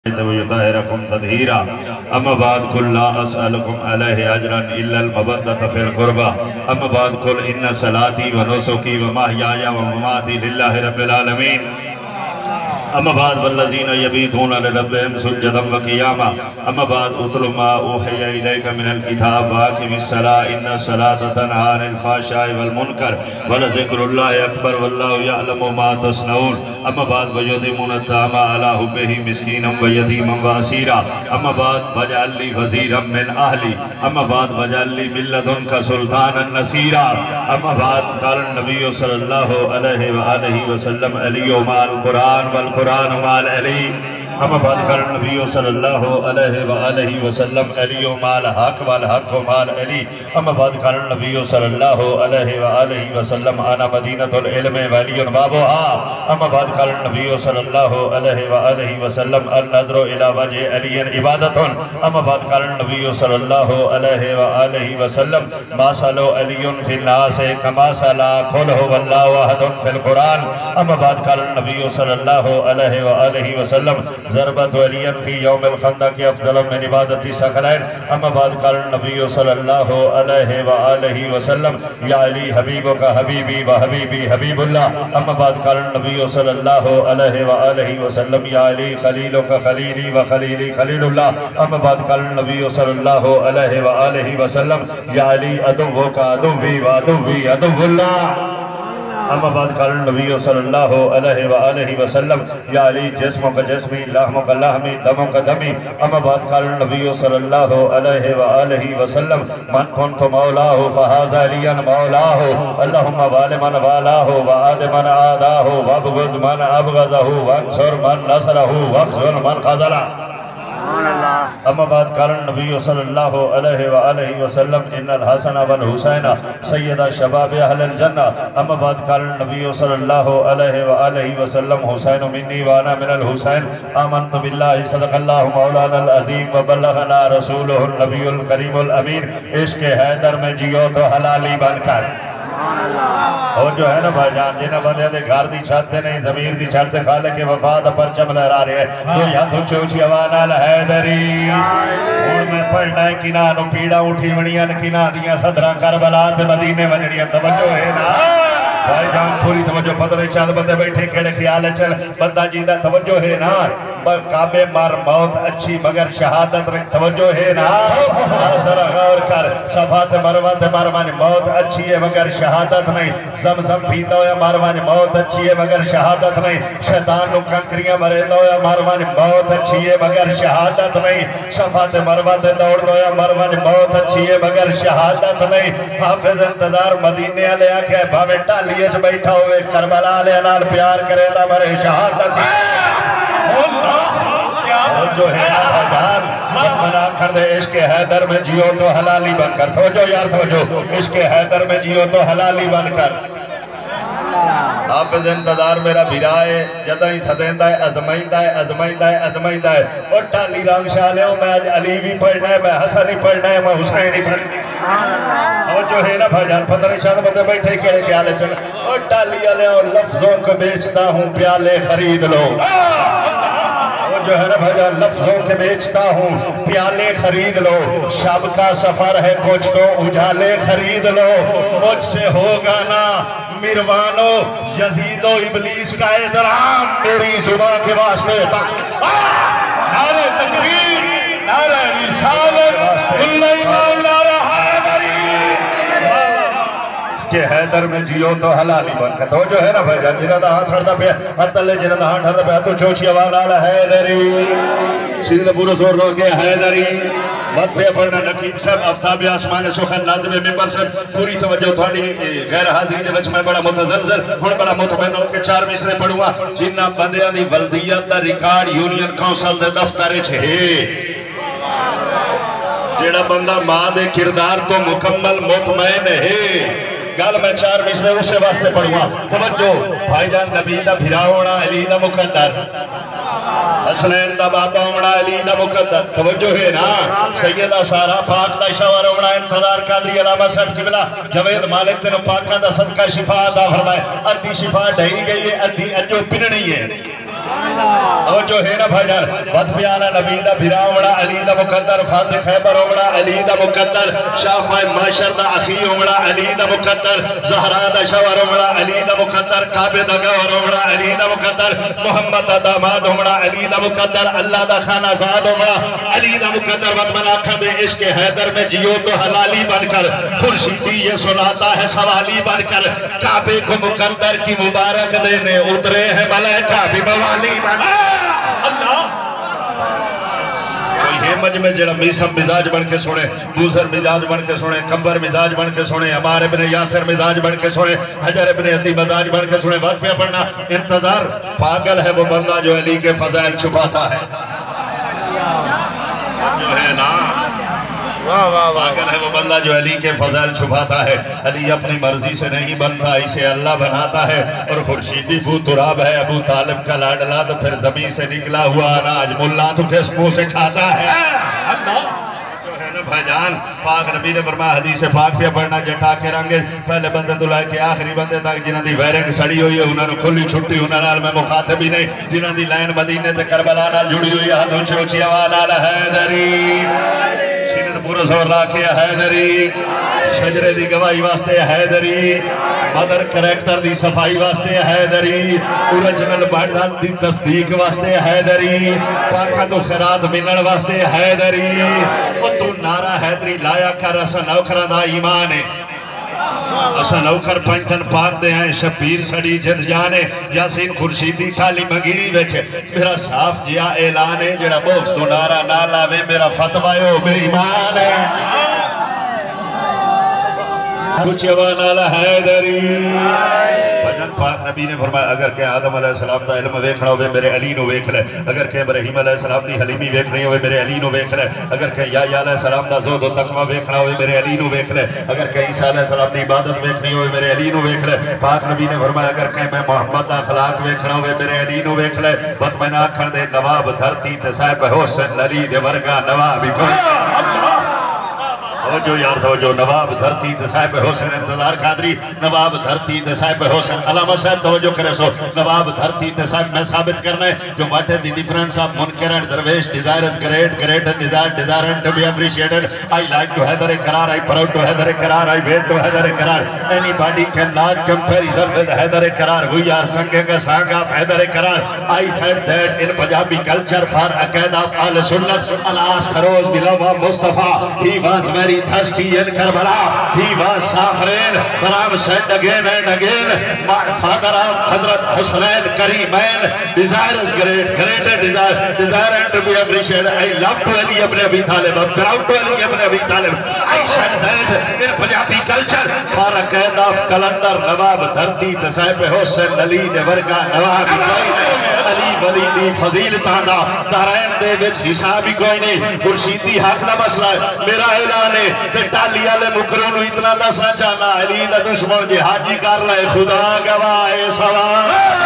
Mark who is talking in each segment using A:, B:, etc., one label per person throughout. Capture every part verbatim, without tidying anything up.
A: ويطهركم تطهيرا أما بعد قل لا أسألكم عليه أجرا إلا المودة في القربى أما بعد قل إن صلاتي ونسكي ومحياي ومماتي لله رب العالمين أما بعد والذين يبيتون لربهم سجدا وقياما أما بعد اتل ما أوحي إليك من الكتاب وأقم الصلاة إن الصلاة تنهى عن الفحشاء والمنكر ولذكر الله أكبر والله يعلم ما تصنعون أما بعد ويطعمون الطعام على حبه مسكينا ويتيما وأسيرا أما بعد واجعل لي وزيرا من أهلي أما بعد واجعل لي من لدنك سلطانا نصيرا أما بعد قال النبي صلى الله عليه وآله وسلم علي مع القرآن والقرآن قرآن مال علی اما بعد قال النبی صلی اللہ علیہ وآلہ وسلم علی مال حق والحق مال علی اما بعد قال النبی صلی اللہ علیہ وآلہ وسلم انا مدینہ العلم وعلی بابها اما بعد قال النبی صلی اللہ علیہ وآلہ وسلم النظر الى وجه علی عبادت اما بعد قال النبی صلی اللہ علیہ وآلہ وسلم ما صلو علی فی الناس کما صلا قل هو اللہ احد فی القرآن اما بعد قال النبی صلی اللہ علیہ وآلہ وسلم ضربت ولیا فی یوم الخندق افضل من عبادت ثقلین اما بعد قال النبی صلی اللہ علیہ وآلہ وسلم یا علی حبیبک حبیبی و حبیبی حبیب اللہ اما بعد قال النبی صلی اللہ علیہ وآلہ وسلم یا علی خلیلک خلیلی و خلیلی خلیل اللہ اما بعد قال النبی صلی اللہ علیہ وآلہ وسلم یا علی عدوک عدوی و عدوی عدو اللہ اما بعد قال النبی صلی اللہ علیہ وآلہ وسلم یا علی جسمک جسمی لحمک لحمی دمک دمی اما بعد قال النبی صلی اللہ علیہ وآلہ وسلم من کنت مولاہ فہاز علیا مولاہ اللہم وال من والاہ وعاد من آداہ وابغض من ابغضہ وانصر من نصرہ واخذل من خذلہ اما بعد قال النبی صلی اللہ علیہ وآلہ وسلم ان الحسن والحسین سید شباب اہل الجنہ اما بعد قال النبی صلی اللہ علیہ وآلہ وسلم حسین منی وانا من الحسین آمنت باللہ صدق اللہ مولانا العظیم وبلغنا رسولہ النبی الکریم الامین عشق حیدر میں جیو تو حلالی بن کر اور جو ہے نا بھائی جان جنہ بندے دے گھر دی چھت دے نہیں زمین دی چھت دے خالق وفاد پرچم لہرا رہے ہیں جو یا تو چوچی وانا الحیدری اور میں پڑھنا ہے کنانو پیڑا اٹھی ونیاں کنان دیاں صدران کربلات مدینے ونیاں توجہ ہے نا بھائی جان پوری توجہ پترے چاند بندے بیٹھے کھڑے خیال چل بندہ جیدہ توجہ ہے نا کعبے مار موت اچھی مگر شہادت رکھ توجہ ہے نا ذرا غور کر صفات مروت مروان موت اچھی ہے مگر شہادت نہیں زمزم پیتا ہویا مروان موت اچھی ہے مگر شہادت نہیں شیطان نو کنکریاں مریتا ہویا مروان موت اچھی ہے مگر شہادت نہیں صفات مروت دوڑ ہویا مروان موت اچھی ہے مگر شہادت نہیں حافظ انتظار مدینے علیہ آکے بھاوے ٹالیے جو بیٹھا ہوئے کربلا علیہ نال پیار کرے دا مرے شہادت اور جو ہے نا بھجان منا کر دے عشق حیدر میں جیو تو حلالی بن کر توجہ یار توجہ عشق حیدر میں جیو تو حلالی بن کر حافظ انتظار میرا بھیرائے جدہی صدیندہ ہے ازمائندہ ہے ازمائندہ ہے ازمائندہ ہے اور ٹالی رنگ شالے ہوں میں آج علی بھی پڑھنا ہے میں حسن ہی پڑھنا ہے میں حسین ہی پڑھنا ہے اور جو ہے نا بھجان پتہ نشان بندے بیٹھے کھڑے خیالے چلے اور ٹالی علیہ اور لفظوں کو بیچتا ہوں پیالے خرید لو جو ہے نا بھجان لفظوں کے بیچتا ہوں پیالے خرید لو شب کا سفر ہے کچھ تو اجالے خرید لو مجھ سے ہوگا نا مروانو یزید و ابلیس کا احترام میری زباں کے واسطے نعرہ تکبیر نعرہ رسالت اللہ ایمان نعرہ حیدری کہ حیدر میں جیو تو حلالی بن کر تو جو ہے نا بھائی جان جنہ دا ہاں سردہ پہ حتلے جنہ دا ہاں سردہ پہ تو چوچی آوالا حیدری سیدھے پورا زور دو کہ حیدری وقت پہ پڑھنا نقیب صاحب افتاب آسمان سخن نازم ممبر صاحب پوری توجہ تھوڑی غیر حاضری دے وچ میں بڑا متزلزل ہن بڑا مطمئن ہو کے چار مصرے پڑھوں جنہ بندیاں دی ولدیت دا ریکارڈ یونین کونسل دے دفتر چھے جیڑا بندہ ماں دے کردار تو مکمل مطمئن ہے گل میں چار مصرے اسے واسطے پڑھوں توجہ بھائی جان نبی دا بھرا ہونا علی دا مقدر حسنین دا بابا ہونا علی دا مقدر توجہ ہے نا سیدہ سارا پاک دا شاور ہونا انتظار قادری علامہ صاحب کی بلا جوید مالک تینو پاکہ دا صدقہ شفا دا فرمائے ادھی شفا ڈھائی گئی ہے ادھی اجو پننی ہے اور جو ہے نا بھائی جان بد پیارا نبی دا بھرا ہونا علی دا مقدر فاتح خیبر ہونا علی دا مقدر شافع معاشر دا اخی ہونا علی دا مقدر زہرا دا شور ہونا علی دا مقدر کعبہ دا گور ہونا علی دا مقدر محمد دا داماد ہونا علی دا مقدر اللہ دا خانہ زاد ہونا علی دا مقدر وقت بنا کھبے عشق حیدر میں جیو تو حلالی بن کر خورشیدی یہ سناتا ہے سوالی بن کر کعبے کو مقدر کی مبارک دینے اترے ہیں ملائکہ بھی موالی بن یہ مجمع جڑا میسم مزاج بن کے سنے بوزر مزاج بن کے سنے کمبر مزاج بن کے سنے عمار ابن یاسر مزاج بن کے سنے حجر ابن عدی مزاج بن کے سنے بات پہ پڑھنا انتظار پاگل ہے وہ بندہ جو علی کے فضائل چھپاتا ہے جو ہے نا پاگل ہے وہ بندہ جو علی کے فضائل چھپاتا ہے علی اپنی مرضی سے نہیں بنتا اسے اللہ بناتا ہے اور خورشیدی بو تراب ہے ابو طالب کا لاڈلا تو پھر زمین سے نکلا ہوا اناج ملا تو کس منہ سے کھاتا ہے بھائی جان پاک نبی نے فرمایا حدیث پاک پہ پڑھنا جٹا کے رنگے پہلے بندے تو لائے کے آخری بندے تک جنہاں دی ویرنگ سڑی ہوئی ہے انہوں نے کھلی چھٹی انہوں نے میں مخاطب ہی نہیں جنہاں دی لائن مدینے تے کربلا نال جڑی ہوئی ہے ہاتھوں چوچی آوال حیدری سینت پورا زور لا کے حیدری شجرے دی گواہی واسطے حیدری مدر کریکٹر دی صفائی واسطے حیدری اوریجنل بڑھدان دی تصدیق واسطے حیدری پاکہ تو خیرات ملن واسطے حیدری اور تو نعرہ حیدری لایا کر اسا نوکرہ دا ایمان ہے اسا نوکر پنجتن پاک دے ہیں شبیر سڑی جد جانے یاسین خورشیدی ٹھالی مگیری ویچے میرا صاف جیا اعلان ہے جڑا بوکس تو نعرہ نالا میں میرا فتوہ ہے بے ایمان ہے کچھ وانا حیدری بجن پاک نبی نے فرمایا اگر کہ آدم علیہ السلام دا علم ویکھنا ہوئے میرے علی نو ویکھ لے اگر کہ ابراہیم علیہ السلام دی حلیمی ویکھنی ہوئے میرے علی نو ویکھ لے اگر کہ یحییٰ علیہ السلام دا زہد و تقوی ویکھنا ہوئے میرے علی نو ویکھ لے اگر کہ عیسیٰ علیہ السلام دی عبادت ویکھنی ہوئے میرے علی نو ویکھ لے پاک نبی نے فرمایا اگر کہ میں محمد دا اخلاق ویکھنا ہوئے میرے علی نو ویکھ لے بت میں ناکھن دے نواب دھرتی تے صاحب حسن علی دے ورگا نواب کوئی توجہ یار توجہ نواب دھرتی تے صاحب حسن انتظار قادری نواب دھرتی تے صاحب حسن علامہ صاحب توجہ کرے سو نواب دھرتی تے صاحب میں ثابت کرنا ہے جو what is the difference of منکر and درویش desire is great great and desire desire to be appreciated I like to Hyder Karar I proud to Hyder Karar I wait to Hyder Karar anybody cannot comparison with Hyder Karar we are singing a song of Hyder Karar I heard that in Punjabi culture for a kind of Ahl Sunnat Al-As Kharoz Bilawah Mustafa he was very thirsty in Karbala he was suffering but I'm said again and again my father of Hazrat Husnain Kareemain desire is great great and desire desire and to be appreciated I love to Ali ibn Abi Talib I'm proud to Ali ibn Abi Talib I said that in Punjabi culture for a kind of Kalandar Nawab Dharti Sahib Hussain Ali de Varga Nawab Ali Wali di Faziltana Darain de vich hisab koi nahi Khurshidi haq da masla mera elan hai تے ٹالی آلے مکروں اتنا دسنا چاہنا علی دا دشمن جی حاجی کر لائے خدا گواہ سوال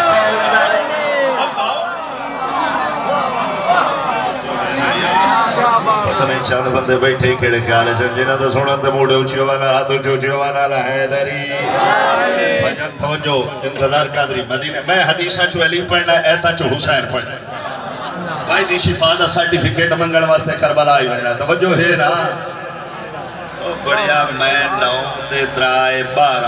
A: پتہ نہیں چاند بندے بیٹھے کھڑے خیالے چند جنہ دا سونا تے موڑے اچھو وانا ہاتھو چوچھو وانا لحیدری بجن توجہ انتظار قادری مدینہ میں حدیثہ چو علی پڑھنا ایتا چو حسین پڑھنا بھائی دی شفا دا سرٹیفکیٹ منگن واسطے کربلا آئی بننا توجہ ہے نا بڑیا میں نو دے درائے بارہ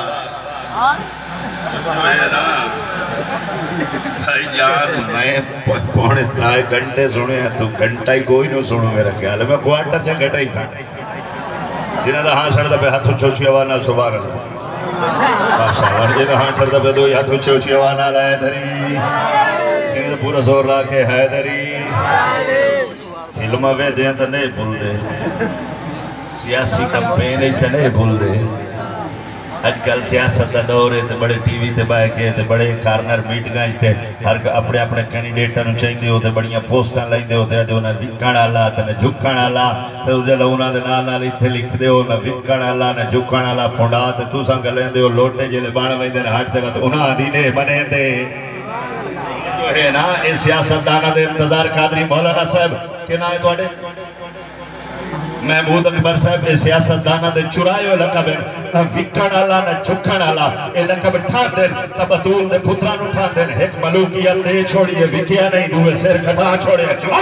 A: میں نا بھائی جان میں پونے درائے گھنٹے سنے ہیں تو گھنٹہ ہی کوئی نہیں سنو میرا خیال ہے میں کوارٹر سے گھنٹہ ہی ساں جنہاں دا ہاں سڑ دا پہ ہاتھو چوچی آوانا سبحان اللہ ماشاءاللہ جنہاں ہاں سڑ دا پہ دو ہاتھو چوچی آوانا لائے دھری سنی دا پورا زور لا کے ہے دھری فلمہ وے دیں تا نہیں بھول دے سیاسی کمپین ہی تے نہیں بھول دے اج کل سیاست دا دور ہے تے بڑے ٹی وی تے بائے کے تے بڑے کارنر میٹنگاں تے ہر اپنے اپنے کینڈیڈیٹاں نوں چاہیندے ہو تے بڑیاں پوسٹاں لیندے ہو تے انہاں وکن والا تے جھکن والا تے جل انہاں دے نال نال ایتھے لکھ دے ہو نہ وکن والا نہ جھکن والا پھونڈا تے تساں گلیندے ہو لوٹے جلے بان ویندے ہٹ تے انہاں دی نے بنے تے جو ہے نا اس سیاست داناں دے انتظار قادری مولانا صاحب کہ نہ ہے تواڈے محمود اکبر صاحب سیاست دانا دے چرائے لقب نہ وکڑ والا نہ جھکڑ والا اے لقب ٹھان دے تب بطول دے پتران اٹھان دے ایک ملوکیت دے چھوڑیے وکیا نہیں دوے سر کھٹا چھوڑے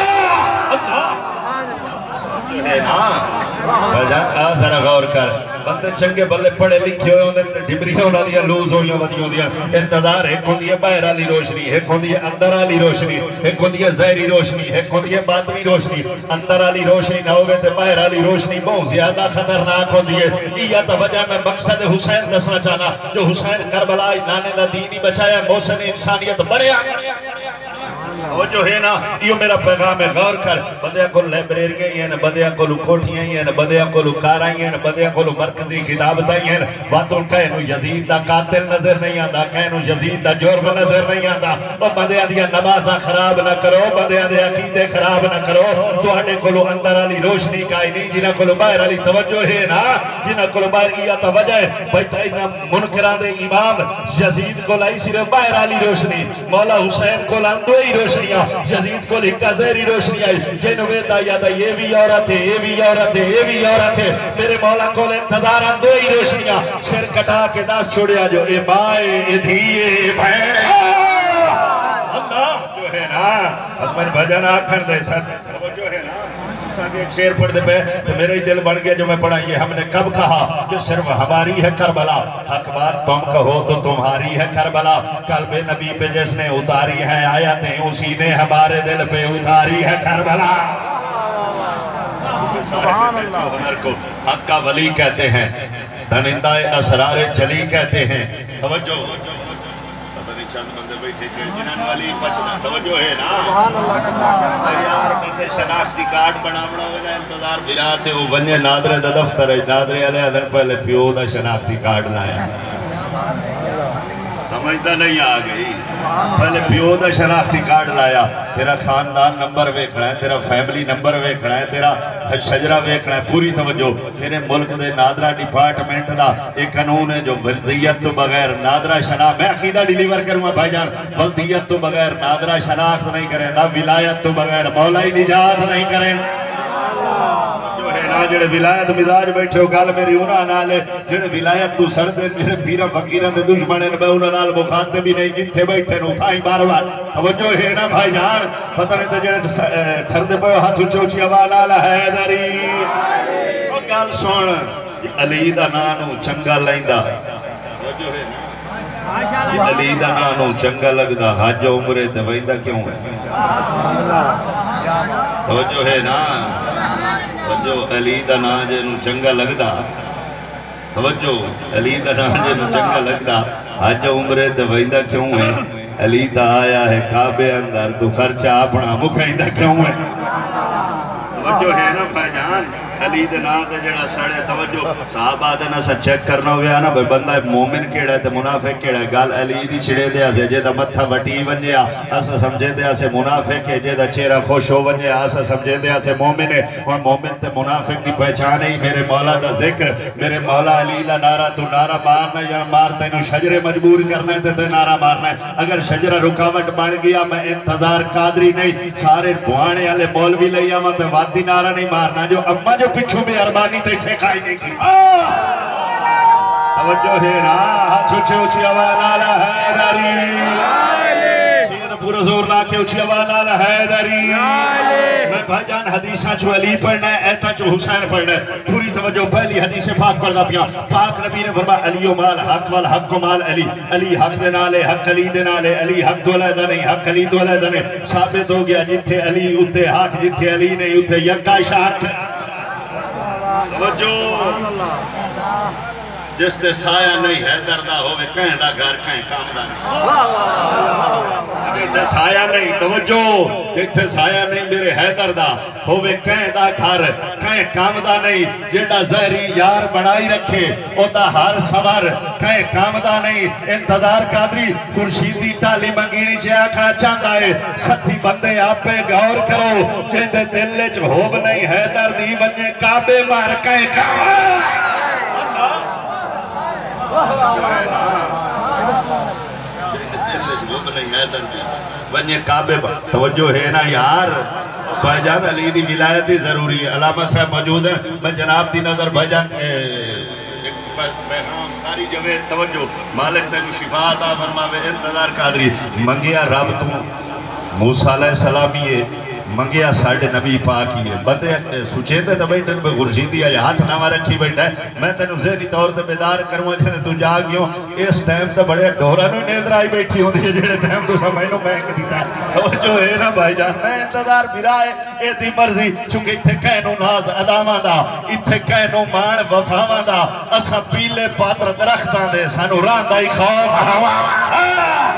A: بجان آ ذرا غور کر بندے چنگے بلے پڑھے لکھے ہوئے ہوندے ڈبریاں ہونا دیا لوز ہوئیاں ودیوں دیا انتظار ایک ہوندی ہے باہر والی روشنی ایک ہوندی ہے اندر والی روشنی ایک ہوندی ہے ظاہری روشنی ایک ہوندی ہے باطنی روشنی اندر والی روشنی نہ ہوگے تے باہر والی روشنی بہت زیادہ خطرناک ہوندی ہے یہ توجہ میں مقصد حسین دسنا چاہنا جو حسین کربلا نانے دا دینی بچایا محسن انسانیت بڑھیا وہ جو ہے نا یہ میرا پیغام ہے غور کر بدیا کو لائبریریاں ہی ہیں بدیا کو کوٹھیاں ہی ہیں بدیا کو کاراں ہی ہیں بدیا کو مرکزی خطابتاں ہی ہیں باتوں کہنو یزید دا قاتل نظر نہیں آتا کہنو یزید دا جرم نظر نہیں آتا اور بدیا دیا نمازاں خراب نہ کرو بدیا دیا عقیدے خراب نہ کرو تو ہٹے کو اندر والی روشنی کائی نہیں جنہ کو باہر والی توجہ ہے نا جنہ کو باہر کی توجہ ہے بیٹا انہا منکران دے امام یزید کو لائی صرف باہر والی روشنی مولا حسین کو لاندو ہی روشنی یزید کو لکھا زہری روشنی آئی جنوے دا یادا یہ بھی عورت ہے یہ بھی عورت ہے یہ بھی عورت ہے میرے مولا کو انتظار آن دو ہی روشنیاں سر کٹا کے داس چھوڑیا جو اے بائے اے دھیے اے بھائے اللہ جو ہے نا حضمت بھجن آکھر دے سن وہ جو ہے نا ایک شیر پڑھ دے پہ تو میرے ہی دل بڑھ گیا جو میں پڑھا یہ ہم نے کب کہا کہ صرف ہماری ہے کربلا حق بات تم کہو تو تمہاری ہے کربلا قلب نبی پہ جس نے اتاری ہے آیتیں اسی نے ہمارے دل پہ اتاری ہے کربلا سبحان اللہ کو حق کا ولی کہتے ہیں دنندہ اسرار جلی کہتے ہیں توجہ چند بندے بیٹھے کہ جنہاں والی پچھنا توجہ ہے نا یار بندے شناختی کارڈ بنا بنا ہوئے انتظار بھراتے ہو بنیے نادرے دا دفتر ہے نادرے علیہ حضر پہلے پیو دا شناختی کارڈ لایا سمجھتا نہیں آگئی پہلے پیو دا شناختی کارڈ لایا تیرا خاندان نمبر ویکھنا ہے تیرا فیملی نمبر ویکھنا ہے تیرا شجرہ ویکھنا ہے پوری توجہ تیرے ملک دے نادرہ ڈپارٹمنٹ دا ایک قانون ہے جو بلدیت تو بغیر نادرہ شناخت میں عقیدہ ڈیلیور کروں بھائی جان بلدیت تو بغیر نادرہ شناخت نہیں کریں نا ولایت تو بغیر مولائی نجات نہیں کریں جو ہے نا جڑے ولایت مزاج بیٹھے ہو گال میری انہاں نالے جڑے ولایت تو سر دے جڑے پیرہ فقیران دے دشمنے میں انہاں نال مخاطب بھی نہیں جتھے بیٹھے نو تھائی بار بار توجہ ہے نا بھائی جان پتہ نہیں تو جڑے ٹھر دے پہ ہاتھ اچھے اچھی حوالہ حیدری اور گال سون علی دا نانو چنگا لائندہ توجہ ہے نا علی دا نانو چنگا لگدا حج عمرے تے ویندہ کیوں ہے توجہ ہے نا توجہ علی دا نا جنو چنگا لگدا توجہ علی دا نا جنو چنگا لگدا حج عمرے تے ویندہ کیوں ہے علی دا آیا ہے کعبے اندر تو خرچہ اپنا مکھائندہ کیوں ہے توجہ ہے نا بھائی جان علی دے نا دے جڑا سڑے توجہ صحابہ دے نا سا چیک کرنا ہویا نا بھائی بندہ مومن کیڑا ہے تے منافق کیڑا ہے گال علی دی چھڑے دیا سے جے دا متھا وٹی ونجیا اسا سمجھے دیا سے منافق ہے جے دا چہرہ خوش ہو ونجیا اسا سمجھے دیا سے مومن ہے اور مومن تے منافق دی پہچان ہے میرے مولا دا ذکر میرے مولا علی دا نعرہ تو نعرہ مارنا یا مارتا ہے شجرے مجبور کرنا ہے تے نعرہ مارنا ہے اگر شجرہ رکاوٹ بن گیا میں انتظار قادری نہیں سارے بوانے والے مولوی لیا میں تے وادی نعرہ نہیں مارنا جو اما جو پچھو میں ارمانی تے ٹھیکائی نہیں کی توجہ ہے نا ہاتھ اچھے اچھی آواز نالا حیدری سینہ پورا زور لا کے اچھی آواز نالا حیدری میں بھائی جان حدیثاں چو علی پڑھنا ہے ایتا چو حسین پڑھنا ہے پوری توجہ پہلی حدیث پاک پڑھنا پیا پاک نبی نے فرمایا علی و مال حق والحق و مال علی علی حق دے نالے حق علی دے نالے علی حق تو علیدہ نہیں حق علی تو علیدہ نہیں ثابت ہو گیا جتھے علی اتے حق جتھے علی نہیں اتے یکا شاک توجہ جس تے سایہ نہیں ہے دردہ ہوئے کہیں دا گھر کہیں کام دا نہیں جس تے سایہ نہیں توجہ جس تے سایہ نہیں میرے ہے دردہ ہوئے کہیں دا گھر کہیں کام دا نہیں جیڑا زہری یار بنائی رکھے اوتا ہر سوار کہیں کام دا نہیں انتظار قادری خورشیدی ٹالی منگینی چے آکھنا چاندہ ہے ستھی بندے آپ پہ غور کرو جیندے دل لچ ہوب نہیں ہے دردی بنجے کعبے مار کہیں کام ونجے کعبے توجہ ہے نا یار بھائی جان علی دی ولایت ہی ضروری ہے. علامہ صاحب موجود ہیں. میں جناب دی نظر بھائی جان پیغام کاری جوید توجہ مالک تینو شفا عطا فرماوے. انتظار قادری منگیا رب تو موسیٰ علیہ السلامی ہے منگیا ساڑھے نبی پاکی ہے. بندے سوچے تھے تو بیٹھن پہ غرشیدی ہے ہاتھ نامہ رکھی بیٹھا ہے. میں تینو ذہنی طور تے بیدار کروں جنہیں تو جا گیوں اس ٹائم تے بڑے ڈورا نو نیندر آئی بیٹھی ہوں دی جنہیں ٹائم تو سمجھنوں میں ایک دیتا ہے. وہ جو ہے نا بھائی جان میں انتظار پھرا ہے اے دی مرضی چونکہ اتھے کہنو ناز ادامہ دا اتھے کہنو مان وفاوہ دا اسا پیلے پاتر درختان دے سانو راندہ ہی خوف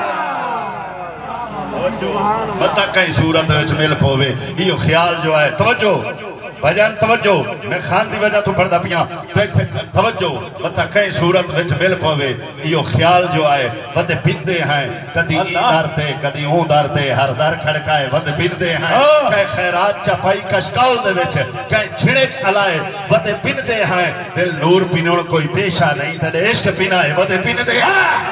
A: بتا کہیں صورت وچ مل پوے. یہ خیال جو ہے توجہ بھجن توجہ میں خان دی وجہ تو پڑھدا پیاں توجہ بتا کہیں صورت وچ مل پوے. یہ خیال جو ہے بندے پندے ہیں کدی ای دارتے کدی اون دارتے ہر در کھڑکائے بندے پندے ہیں. کہیں خیرات چپائی کشکال دے وچ کہیں چھڑک علائے بندے پندے ہیں. دل نور پینون کوئی پیشہ نہیں تھے عشق پینائے بندے پندے ہیں.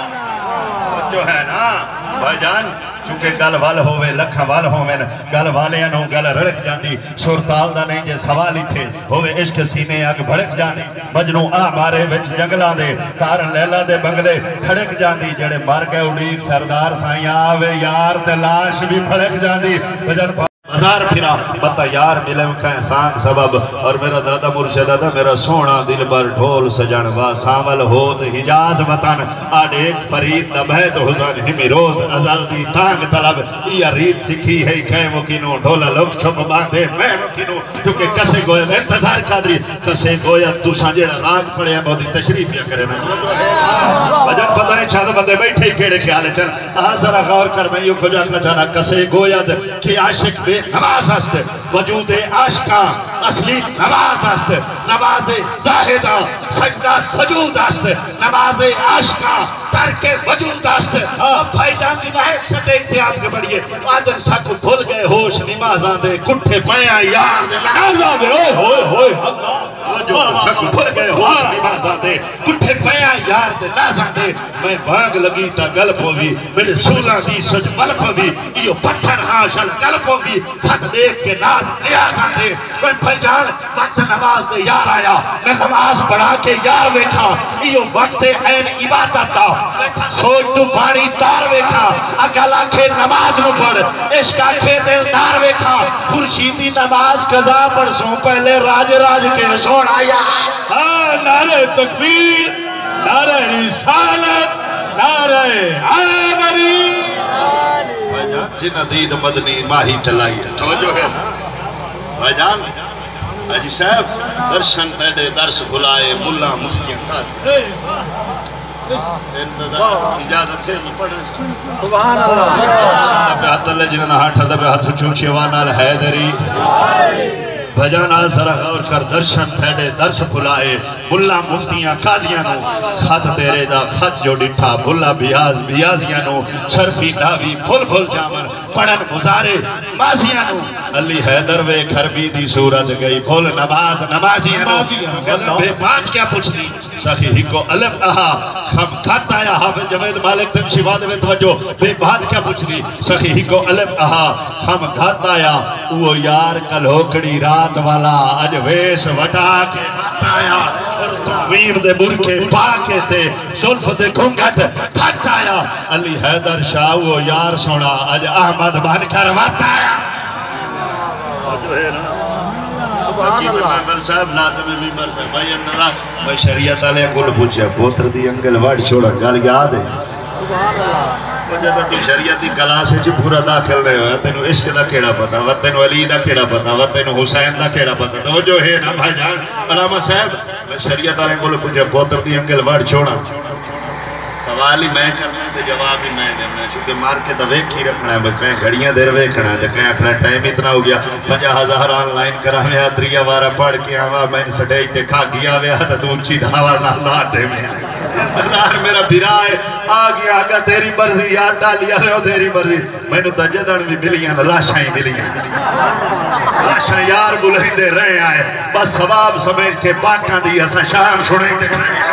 A: جو ہے نا بھائی جان چونکہ گل وال ہوئے لکھا وال ہوئے گل والے انہوں گل رڑک جاندی سورتال دا نہیں جے سوالی تھے ہوئے عشق سینے اگ بھڑک جاندی مجنوں آ مارے وچ جنگلان دے تار لیلہ دے بنگلے کھڑک جاندی جڑے مار کے اڑیک سردار سائیاں آوے یار تے لاش بھی بھڑک جاندی بجن ہزار پھرا بتا یار ملے کا احسان سبب اور میرا دادا مرشد دادا میرا سونا دل بر ڈھول سجن وا سامل ہود حجاز وطن آڈیک فرید نبہت حسن ہمی روز ازل دی تانگ طلب یہ ریت سکھی ہے کھے مکینو ڈھولا لوگ چھپ باندھے میں مکینو کیونکہ کسے گویا انتظار قادری کسے گویا تو سانجیڑا راگ پڑے ہیں بہت تشریف یا کرے نا بجن پتہ نہیں چھاتا بندے بیٹھے ہی کیڑے خیالے چل آہ ذرا غور کر میں یوں کھجا کرنا چاہنا کسے گویا کہ عاشق بے نماز است وجود عاشقاں اصلی نماز است نماز زاہدہ سجدہ سجود است نماز عاشقاں ترک وجود است. اب بھائی جان کی نہ ہے سٹے اتحاد کے بڑھئے آدم ساکو بھول گئے ہوش نمازاں دے کٹھے پڑیاں یار دے نمازاں دے ہوئے ہوئے ہوئے ساکو بھول گئے ہوش نمازاں دے کٹھے پڑیاں یار دے نازاں دے میں بھانگ لگی تا گل پوی میرے سولہ دی سج مل پوی یہ پتھر حاشل گل پوی خط دیکھ کے ناز نیازاں دے میں بھائی جان وقت نماز دے یار آیا میں نماز پڑھا کے یار بیٹھا یہ وقت این عبادت دا سوچ تو پانی تار ویکھا اگل آنکھے نماز نو پڑھ عشق آنکھے دل دار ویکھا خورشیدی نماز قضا پرسوں پہلے راج راج کے سوڑ آیا.
B: ہاں نعرہ تکبیر نعرہ رسالت نعرہ حیدری
A: بھائی جان جن دید مدنی ماہی چلائی ہے توجہ ہے بھائی جان حاجی صاحب درشن تیڑے درس بھلائے ملا مفتیاں کا اجازت ہے میں پڑھ رہا ہوں سبحان اللہ پہ ہاتھ اللہ جنہاں ہاتھ اللہ پہ ہاتھ چونچے وانال حیدری بھجانا ذرا غور کر درشن پھیڑے درس بھلائے ملا مفتیاں قاضیاں نو خط تیرے دا خط جو ڈٹھا بھلا بیاز بیازیاں نو شرفی داوی پھل پھل جامن پڑھن مزارے مازیاں نو علی حیدر وے کھربی دی صورت گئی بھول نماز نمازیاں نو بے بات کیا پوچھ دی سخی ہی کو علم اہا ہم کھات آیا حافظ جوید مالک تن شفاد میں توجہ بے بات کیا پوچھ دی سخی ہی کو علم اہا ہم کھات آیا وہ یار کل ہوکڑی رات والا اج ویس وٹا کے مات آیا اور تنویر دے برکے پاکے تے سلف دے گھنگت کھات آیا علی حیدر شاہ وہ یار سونا اج احمد بن کر مات آیا جو ہے نا باقی ممبر صاحب ناظم ممبر صاحب بھائی اندرہ میں شریعت علیہ کل پوچھے پوتر دی انگل وڑ چھوڑا گل یاد ہے وجہ تو شریعتی کلاس سے پورا داخل رہے ہو تینو عشق دا کیڑا پتا و تینو علی دا کیڑا پتا و تینو حسین دا کیڑا پتا تو جو ہے نا بھائی جان علامہ صاحب میں شریعت علیہ کل پوچھے پوتر دی انگل وڑ چھوڑا سوال ہی میں کرنا ہے جواب ہی میں دینا ہے چونکہ مار کے تو ویک ہی رکھنا ہے بس کہیں گھڑیاں دیر ویکھنا ہے کہیں اپنا ٹائم اتنا ہو گیا پنجا ہزار آن لائن کرا میں آدریہ وارا پڑھ کے آوا میں نے سٹیج تے کھا گیا وے آتا تو اونچی دھاوا نہ لاتے میں اللہ میرا بھرائے آگیا آگا تیری مرضی یاد ڈالیا رہے ہو تیری مرضی میں نے تو جدن بھی ملیاں لاشائیں ملیاں لاشائیں یار بلہی دے رہے آئے بس ثواب سمیج کے باکاں دی اسا شام سنیں دے رہے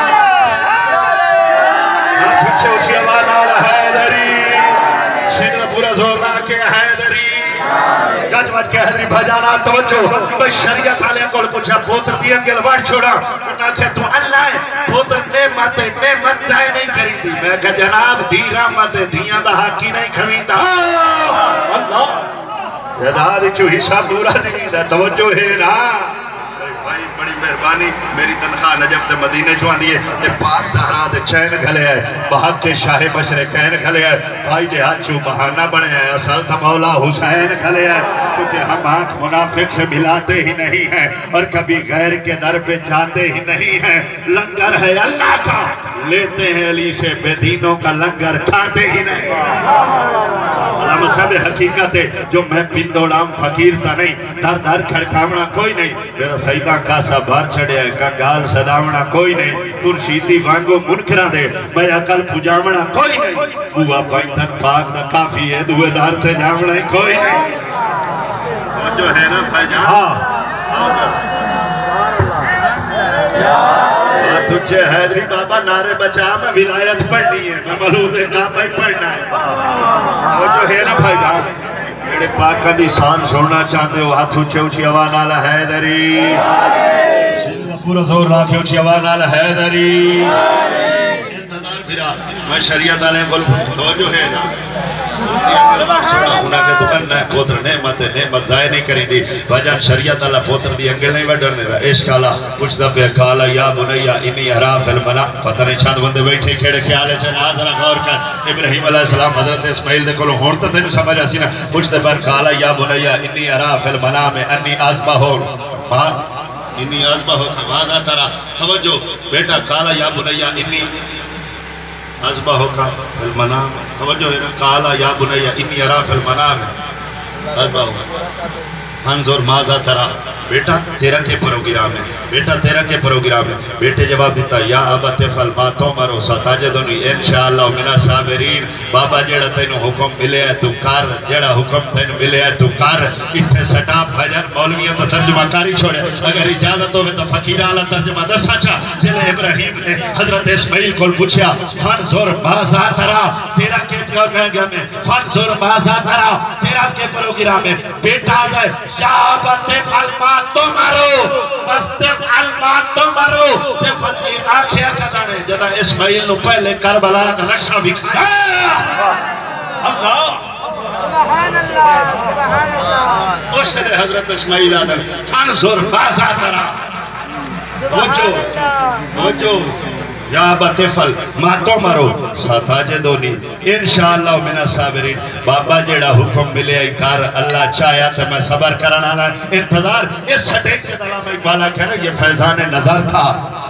A: پچھے اچھی آواز آلہ حیدری شکر پورا زور لا کے حیدری گج وج کے حیدری بھجانا توجہ بھئی شریعت علیہ کو پوچھا پوتر دی انگل وڑ چھوڑا انہاں کہ تو اللہ ہے پوتر نعمت نعمت ضائع نہیں کری دی میں کہ جناب دی رحمت دیاں دا حقی نہیں کھویندا اللہ جدار چو حصہ پورا نہیں دا توجہ ہے نا بھائی بڑی مہربانی میری تنخواہ نجب تے مدینے چوان دیئے تے پاک زہرا دے چین کھلے ہے بہت کے شاہ بشر کہن کھلے ہے بھائی دے ہاتھ چو بہانہ بنے ہیں اصل تا مولا حسین کھلے ہے کیونکہ ہم آنکھ منافق سے ملاتے ہی نہیں ہیں اور کبھی غیر کے در پہ جاتے ہی نہیں ہیں لنگر ہے اللہ کا لیتے ہیں علی سے بے دینوں کا لنگر کھاتے ہی نہیں علامہ صاحب حقیقت ہے جو میں پندوڑام فقیر تا نہیں در در کھڑکاونا کوئی نہیں میرا سیدہ کاسا بھار چھڑے ہے کنگال صداونا کوئی نہیں مرشیدی وانگو منکرہ دے میں عقل پجاونا کوئی نہیں بوا پائنتن پاک دا کافی ہے دوے دار تے جاونا کوئی نہیں اور جو ہے نا بھائی جان تجھے حیدری بابا نعرے بچا میں ولایت پڑھنی ہے میں ملود کعبہ ہی پڑھنا ہے اور جو ہے نا بھائی جان میرے پاک کا نشان سننا چاہتے ہو ہاتھ اونچے اونچی آواز آلہ حیدری پورا زور لا کے اونچی آواز آلہ حیدری انتظار پھرا میں شریعت علیہ کو توجہ ہے نا انہاں کے دکن ہے پوتر نعمت نعمت ضائع نہیں کریں دی وجہ شریعت اللہ پوتر دی انگل نہیں وڈرنے رہا عشق اللہ کچھ دفعہ کالا یا بنیا انی حراف المنا پتہ نہیں چاند بندے بیٹھے کھیڑے خیالے چھے ناظرہ غور کر ابراہیم علیہ السلام حضرت اسماعیل دے کلو ہونتا تھے سمجھ آسی نا کچھ دفعہ کالا یا بنیا انی حراف المنا میں انی آزبہ ہو انی آزبہ ہو وعدہ ترہ توجہ بیٹا کالا یا بنیا انی ازبہ کا فی المنام توجہ ہے نا کالا یا بنیا انی ارا فی المنام ازبہ ہوگا انظر ماذا ترا بیٹا تیرا کے پروگرام ہے بیٹا تیرا کے پروگرام ہے بیٹے جواب دیتا یا ابت فالباتوں مرو ستاجدنی انشاءاللہ منا صابرین بابا جیڑا تینو حکم ملے ہے تو کار جیڑا حکم تینو ملے ہے تو کار اتنے سٹاپ بھجن مولویوں تو ترجمہ کاری چھوڑے اگر اجازت ہوئے تو فقیر آلہ ترجمہ دس سچا جلے ابراہیم نے حضرت اسماعیل کو پوچھا فانظر ماذا ترا تیرا کے پروگرام میں فانظر ماذا ترا تیرا کے پروگرام میں بیٹا گئے یا ابت فالباتوں مرو مفتب علمات تو مرو تے فضلی آنکھیں کدانے جدا اسماعیل نو پہلے کربلا کا نقشہ بھی کھایا اللہ سبحان اللہ سبحان اللہ اس نے حضرت اسماعیل آدم فانظر ماذا ترا وجو وجو یا بطفل ماتو مرو ستاجدونی انشاءاللہ من الصابرین بابا جیڑا حکم ملے آئی کار اللہ چاہیا تو میں صبر کرنا لائے انتظار اس سٹیک کے دلام اقبالہ کہنا یہ فیضان نظر تھا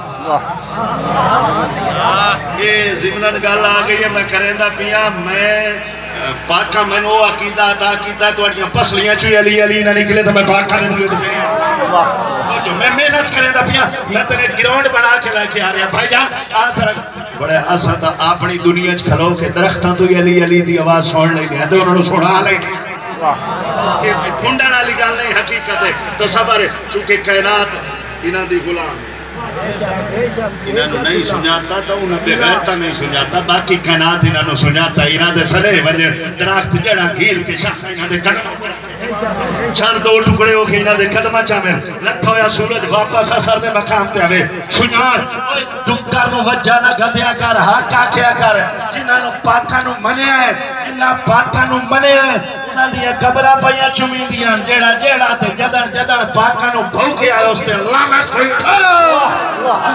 A: یہ زمنان گالا آگئی ہے میں کرندہ پیا میں پاکا میں نو عقیدہ دا عقیدہ تو اٹھیاں پسلیاں چوئی علی علی نہ نکلے تو میں پاکا نے ملے تو پھر میں محنت کرے دا پیا میں تنے گراؤنڈ بنا کے لے کے آ رہا بھائی جان آسر بڑے اصل تا اپنی دنیا کھلو کے درختاں تو علی علی دی آواز سوڑ لیں گے تو انہوں نے سوڑا لیں گے کھنڈا نالی گال نہیں حقیقت ہے تصبر ہے چونکہ کائنات انہاں دی غلام انہاں نو نہیں سنجاتا تا انہاں بغیرتا نہیں سنجاتا باقی کائنات انہاں نو سنجاتا انہاں دے سرے بنجے درخت جڑا گھیل کے شاخ انہاں دے قدمہ چند دو ٹکڑے ہو کے انہاں دے قدمہ چاہمیں لٹھو یا سورج واپس اثر دے مقام تے ہوئے سنجار دکھر نو وجہ نہ گھدیا کر حقا کیا کر جنہاں نو پاکا نو منے آئے جنہاں پاکا نو منے آئے انہاں دیا قبرہ پہیا چمی دیاں جیڑا جیڑا تے جدن جدن پاکا نو بھوکے آئے اس تے لامت ہوئی اللہ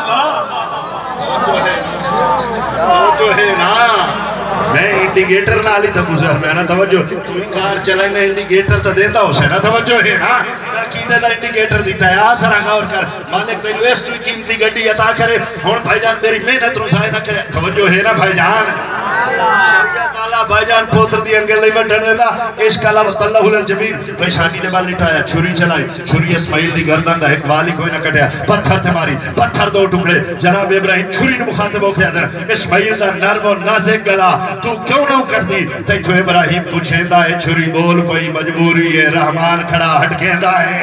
A: وہ تو ہے نا میں انڈیگیٹر نہ لی تھا گزر میں نا توجہ تمہیں کار چلائیں میں انڈیگیٹر تا دیتا ہو سے نا توجہ ہے نا عقیدہ دا انڈیگیٹر دیتا ہے آسرہ غور کر مالک تینو اس تو قیمتی گھڑی عطا کرے ہون بھائی جان میری محنت رسائے نہ کرے توجہ ہے نا بھائی جان شریعت اللہ بھائی جان پوتر دی انگل نہیں بٹھن دیتا عشق اللہ وقت اللہ الجمیل بھائی شانی نے بال لٹایا چھری چلائی چھری اسماعیل دی گردن دا ایک والی کوئی نہ کٹیا پتھر تھے ماری پتھر دو ٹکڑے جناب ابراہیم چھری نے مخاطب ہو کے اندر اسماعیل دا نرم و نازک گلا تو کیوں نہ کر دی تیتو ابراہیم پوچھیندہ ہے چھری بول کوئی مجبوری ہے رحمان کھڑا ہٹکیندہ ہے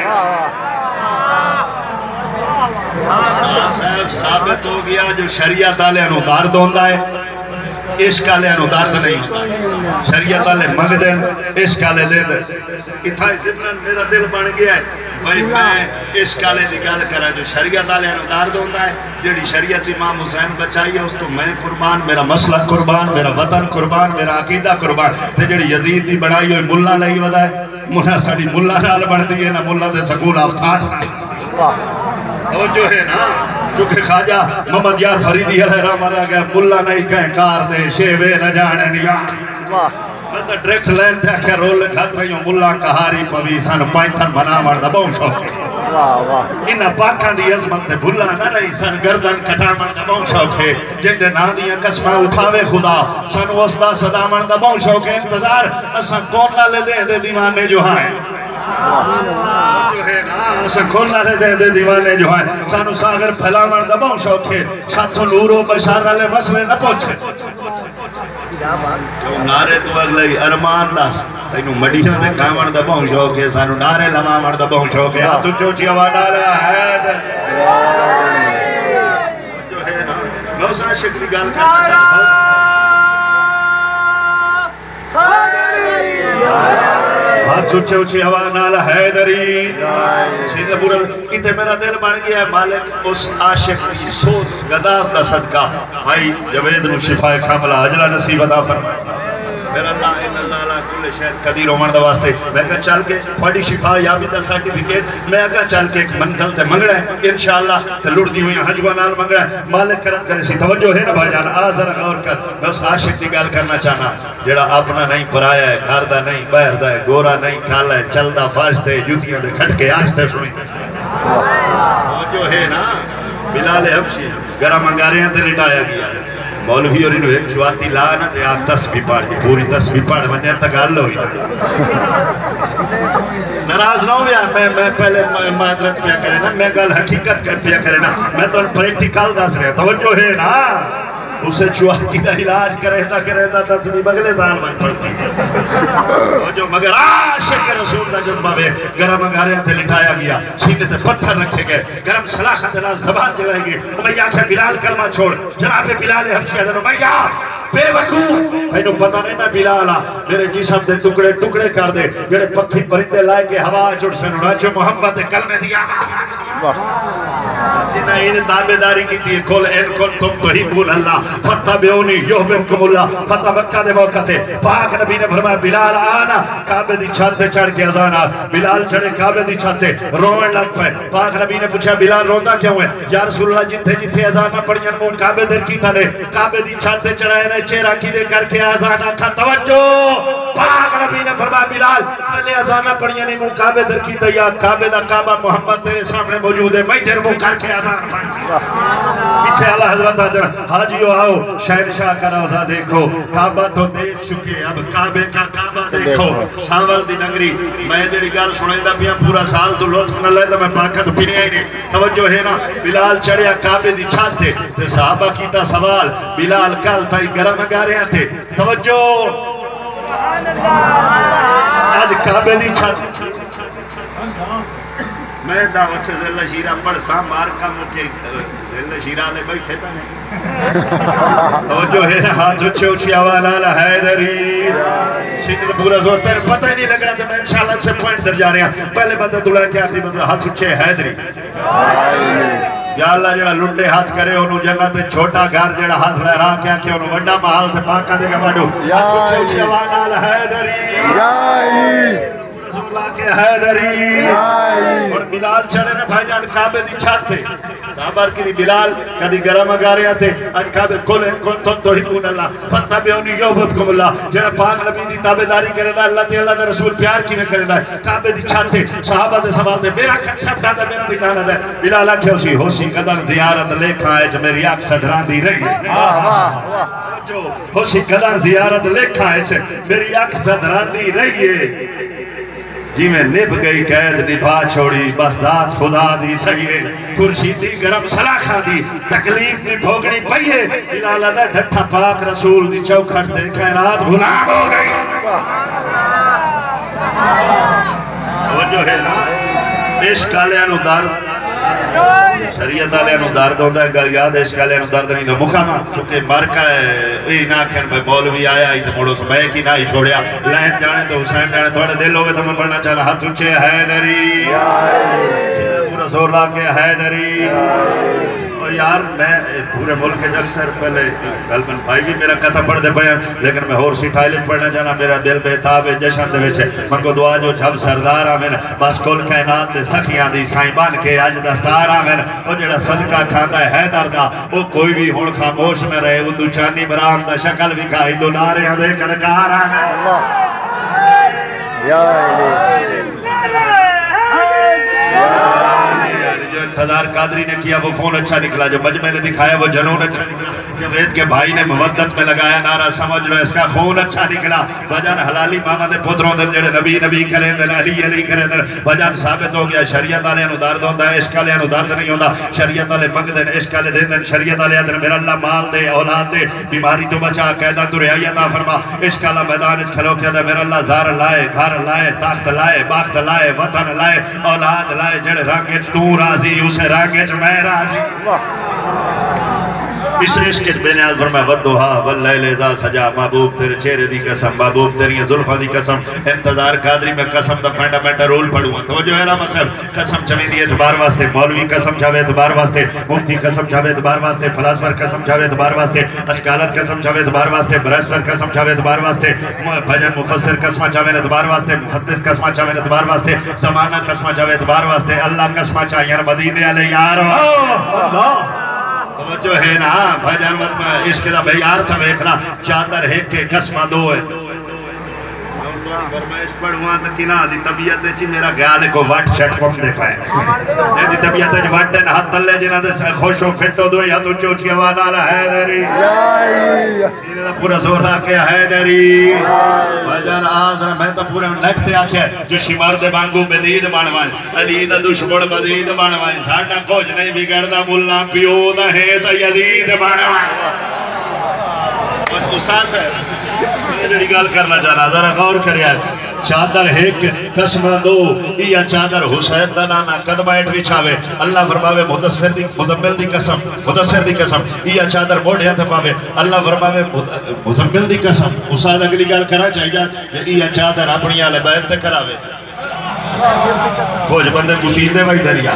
A: صاحب ثابت ہو گیا جو شریعت آلے انو دار دوندہ ہے عشق والے نو درد نہیں ہوتا شریعت والے منگ دین عشق والے دے دے اتھا زبرن میرا دل بن گیا ہے بھائی میں عشق والے دی گل کرا جو شریعت والے نو درد ہوتا ہے جڑی شریعت امام حسین بچائی ہے اس تو میں قربان میرا مسلک قربان میرا وطن قربان میرا عقیدہ قربان تے جڑی یزید دی بڑائی ہوئی ملا لئی ودا ہے ملا ساڑی ملا نال بن دی ہے نا ملا دے سکول آفتاٹ وہ جو ہے نا کیونکہ خواجہ محمد یار فریدی علیہ رحمہ رہ گیا ملا نہیں کہیں کار دے شیوے نہ جانے نیا میں تو ڈریکٹ لین تھا کہ رول کھت رہی ہوں ملا کہاری پوی سن پائنتھن بنا مردہ بہن شوق ہے انہا پاکان دی عظمت تے بھلا نہ رہی سن گردن کٹا مردہ بہن شوق ہے جن دے نامیاں قسمہ اٹھاوے خدا سن وسطہ صدا مردہ بہن شوق ہے انتظار اساں کون نہ لے دے دے دیوانے جو ہائیں جو ہے نا اسے کھولنا لے دے دے دیوانے جو ہیں سانو ساگر پھیلا مردہ بہن شوق ہے ساتھو نورو بشار والے مسئلے نہ پہنچے جو نارے تو اگلے ارمان داس تینو مڈیاں نے کھا مردہ بہن شوق ہے سانو نارے لما مردہ بہن شوق ہے تو چوچی آوانا رہا ہے جو ہے نا میں اسا شکلی گال کرنا چاہتا ہوں ہاتھ اچھے اچھے ہوا نال حیدری سیدھے پورا اتھے میرا دل بن گیا ہے مالک اس عاشق کی سوچ گداز دا صدقہ بھائی جوید نو شفا کاملہ اجلہ نصیب عطا فرمائے میرا اللہ ان اللہ علیہ کل شہر قدیر عمر دا واسطے میں کہا چل کے بڑی شفا یا بھی دا سرٹیفکیٹ میں کہا چل کے ایک منزل تے منگڑا ہے انشاءاللہ تے لڑ دی ہوئی حجبہ نال منگڑا ہے مالک کرم کرے سی توجہ ہے نا بھائی جانا آزر غور کر میں اس عاشق دی گال کرنا چاہنا جڑا اپنا نہیں پرایا ہے گھر دا نہیں باہر دا ہے گورا نہیں کھالا ہے چل دا فارش تے جوتیاں دے کھٹ کے آج تے سنی توجہ ہے نا بلال حبشی گرہ منگاریاں تے لٹایا گیا ہے مولوی اور انہوں ایک چواتی لانا تے آگ تسبیح پاڑ دی پوری تسبیح پاڑ منجر تک آل ہوئی نراز نہ ہویا میں میں پہلے معذرت پیا کرے نا میں گل حقیقت پیا کرے نا میں تو پریکٹیکل دس رہا توجہ ہے نا اسے چواتی کا علاج کرے تا کرے تا تسبیح بگلے سال میں پڑھتی توجہ مگر عاشق رسول دا جذبہ میں گرم انگاریاں تے لٹایا گیا سینے تے پتھر رکھے گئے گرم صلاحہ دلال زبان جلائے گئے امیہ کیا بلال کلمہ چھوڑ جناب بلال حبشی ادھر امیہ بے وقوف میں نے پتہ نہیں میں بلالا میرے جسم دے ٹکڑے ٹکڑے کر دے میرے پتھی پرندے لائے کے ہوا چڑ سے نوڑا جو محمد کلمہ دیا جنہ انہیں تابداری کی تھی کل ان کن تم تحبون اللہ فتح بیونی یحببکم اللہ فتح مکہ دے موقع تے پاک نبی نے فرمایا بلال آنا کعبے دی چھت تے چڑھ کے اذان آ بلال چڑھے کعبے دی چھت تے رومن لگ پہ پاک نبی نے پوچھا بلال روندا کیوں ہے یا رسول اللہ جتھے جتھے اذان نہ پڑھیں مون کعبے دے کی تھا نے کعبے دی چھت تے چڑھائے نے چہرہ کی دے کر کے اذان آکھا توجہ پاک نبی نے فرمایا بلال پہلے اذان نہ پڑھیں نہیں مون کعبے دے کی تھا یا کعبے دا کعبہ محمد تیرے سامنے موجود ہے میں تیرے مون کر کے اذان پڑھیں اتھے اللہ حضرت آدھر حاجیو آؤ شہنشاہ کا روزہ دیکھو کعبہ تو دیکھ چکے اب کعبے کا کعبہ دیکھو ساول دی نگری میں جڑی گال سنائیں دا پیا پورا سال تو لطف نہ لے تو میں پاکہ تو پینے آئی نہیں توجہ ہے نا بلال چڑھیا کعبے دی چھت تے تے صحابہ کیتا سوال بلال کل تائی گرم گا رہے تھے توجہ آج کعبے دی چھت میں دعوت سے ذلہ شیرہ پڑھ سا مار کا مجھے ذلہ شیرہ لے بیٹھے تا نہیں توجہ ہے ہاتھ اچھے اچھے آوالا حیدری شکل پورا زور پیر پتہ ہی نہیں لگ رہا تھا میں انشاءاللہ سے پوائنٹ در جا رہے ہیں پہلے بندہ دلہ کیا تھی بندہ ہاتھ اچھے حیدری یا اللہ جڑا لنڈے ہاتھ کرے انہوں جنت چھوٹا گھر جڑا ہاتھ لے رہا کیا کہ انہوں وڈا محال سے پاکا دے گا بڑھو ہاتھ اچھے اچھے آوالا حیدری رسول اللہ کے حیدری اور بلال چڑھے نا بھائی جان کعبے دی چھت تھے صحابار کی دی بلال کدی گرم اگاریا تھے آج کعبے کھولے کن تن توحیدون اللہ فتح بیونی یوبتکم اللہ جنہ پاک نبی دی تابداری کرے دا اللہ تے اللہ دے رسول پیار کی میں کرے دا کعبے دی چھت تھے صحابہ دے سوال دے میرا کچھا دا میرا بیتانا دا بلال آکھے اسی ہوسی قدر زیارت لے کھائے جو میری آنکھ صدران دی رہی ہے ہوسی قدر زیارت لے کھائے جو میری آنکھ صدران دی رہی ہے جی میں نب گئی قید نبھا چھوڑی بس ذات خدا دی سہیے کرشی دی گرم سلاخہ دی تکلیف بھی بھوگنی پئیے بلال دا ڈھٹھا پاک رسول دی چوکھٹ دے خیرات غلام ہو گئی توجہ ہے نا عشق آلیاں نو در شریعت والے نو درد ہوتا ہے گل یاد ہے اس والے نو درد نہیں تو مقامہ چونکہ مرکا ہے وہی نہ کھن میں مولوی آیا ہی تو مڑو سمے کی نہ ہی چھوڑیا لائن جانے تو حسین جانے تھوڑے دل ہوئے تو میں پڑھنا چاہتا ہاتھ اونچے حیدری پورا زور لا کے حیدری اور یار میں پورے ملک کے اکثر پہلے غالباً بھائی بھی میرا کتھا پڑھ دے پیا لیکن میں اور سی ٹائلٹ پڑھنا چاہنا میرا دل بےتاب جشن دے وچ من کو دعا جو جب سردار آمین بس کل کائنات دے سخیاں دی سائیں بن کے اج دستار آمین او جڑا صدقہ کھاندا ہے حیدر دا او کوئی بھی ہن خاموش نہ رہے او دو چانی برام دا شکل وکھائی دو ناریاں دے کڑکار آمین اللہ یا الہی جو انتظار قادری نے کیا وہ فون اچھا نکلا جو مجمع نے دکھایا وہ جنون اچھا نکلا جو وید کے بھائی نے مودت میں لگایا نعرہ سمجھ لو اس کا خون اچھا نکلا وجان حلالی ماما دے پتروں دے جڑے نبی نبی کریں دے علی علی کریں دے وجان ثابت ہو گیا شریعت والے نو درد ہوندا ہے عشق والے نو درد نہیں ہوندا شریعت والے منگ دے عشق والے دے دے شریعت والے اندر میرا اللہ مال دے اولاد دے بیماری تو بچا قیدا تو رہائی عطا فرما عشق والا میدان وچ کھلو کے دے میرا اللہ زار لائے گھر لائے تخت لائے باغ لائے وطن لائے اولاد لائے جڑے رنگ وچ تو راضی اسے رنگ وچ میں راضی اس عشق بے نیاز فرمایا ودھوہا واللیل اذا سجا محبوب تیرے چہرے دی قسم محبوب تیری زلفاں دی قسم انتظار قادری میں قسم دا فنڈامنٹل رول پڑھوں تو جو علامہ صاحب قسم چویں دی اعتبار واسطے مولوی قسم چاوے اعتبار واسطے مفتی قسم چاوے اعتبار واسطے فلاسفر قسم چاوے اعتبار واسطے اشکالت قسم چاوے اعتبار واسطے برشتر قسم چاوے اعتبار واسطے بھجن مفسر قسم چاوے اعتبار واسطے محدث قسم چاوے اعتبار واسطے زمانہ قسم چاوے اعتبار واسطے اللہ قسم چاہیے مدینے والے یار اللہ توجہ ہے نا بھجن مت میں عشق دا بیار تھا ویکھنا چادر ہے کہ قسمہ دو ہے فرمائش پڑھوان تو کنا دی طبیعت چی میرا خیال ہے کو وٹ شٹ کم دے پائے دی طبیعت چی وٹ دن ہاتھ تلے جنہ دے خوش و فٹو دو یا تو چوچی آواز آ رہا ہے دری سینے دا پورا زور آ کے ہے دری بجن آزر میں تا پورا نکتے آکے جو شمار دے بانگو مدید بانوائیں علی دا دشمن مدید بانوائیں ساٹا کچھ نہیں بگڑ ملنا پیو دا ہے تا یزید بانوائیں اور اساس ہے میری گال کرنا چاہنا ذرا غور کریا چادر ہے کہ قسم دو یا چادر حسین دا نانا قدمائٹ بچھاوے اللہ فرماوے مدثر دی مزمل دی قسم مدثر دی قسم یا چادر موڑیا تھا پاوے اللہ فرماوے مزمل دی قسم اساد اگلی گال کرنا چاہیے یا چادر اپنی آلے بیت تے کراوے کچھ بندے گتین دے بھائی دریا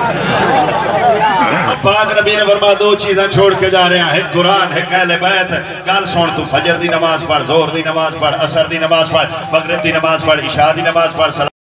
A: پاک نبی نے فرما دو چیزیں چھوڑ کے جا رہے ہیں ایک قرآن ہے اہل بیت گل سن تو فجر دی نماز پڑھ زہر دی نماز پڑھ عصر دی نماز پڑھ مغرب دی نماز پڑھ عشاء دی نماز پڑھ